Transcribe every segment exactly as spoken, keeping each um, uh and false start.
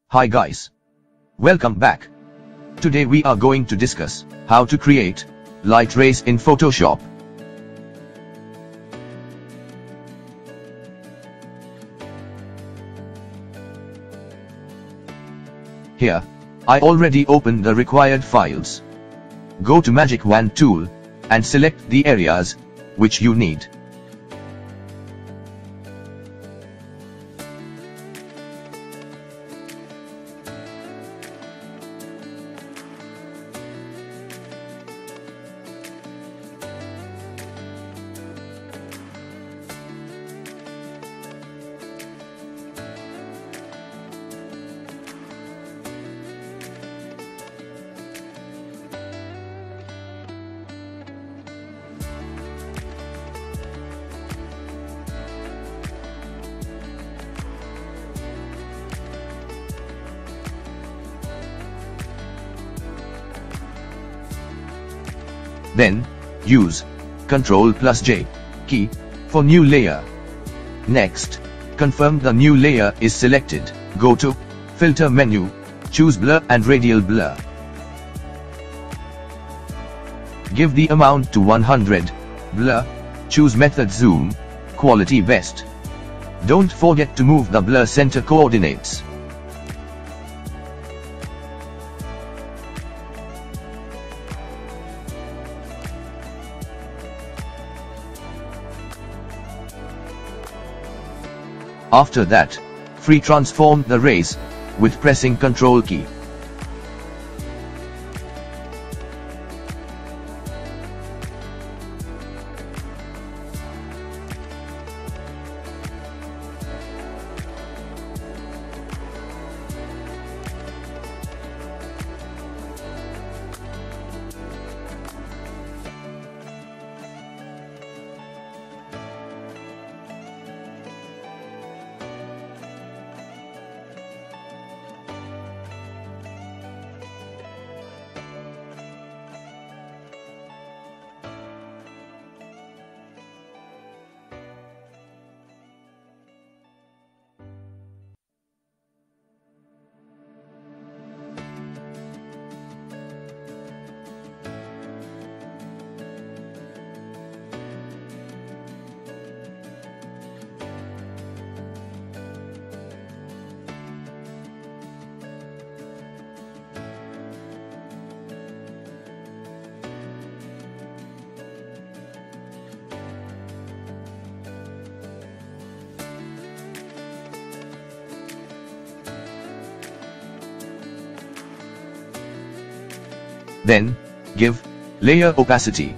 Hi guys. Welcome back. Today we are going to discuss how to create light rays in Photoshop. Here, I already opened the required files. Go to Magic Wand tool and select the areas which you need. Then, use Ctrl plus J key for new layer. Next, confirm the new layer is selected. Go to Filter menu, choose Blur and Radial Blur. Give the amount to one hundred, Blur, choose Method Zoom, Quality Best. Don't forget to move the blur center coordinates. After that, free transform the rays with pressing Ctrl key. Then, give layer opacity.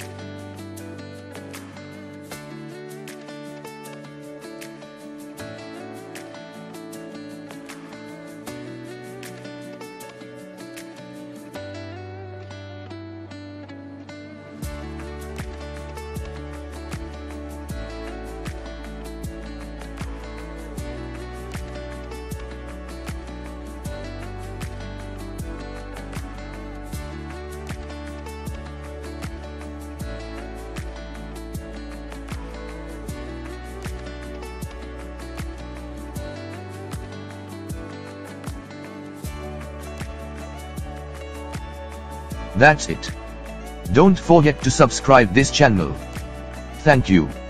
That's it. Don't forget to subscribe this channel. Thank you.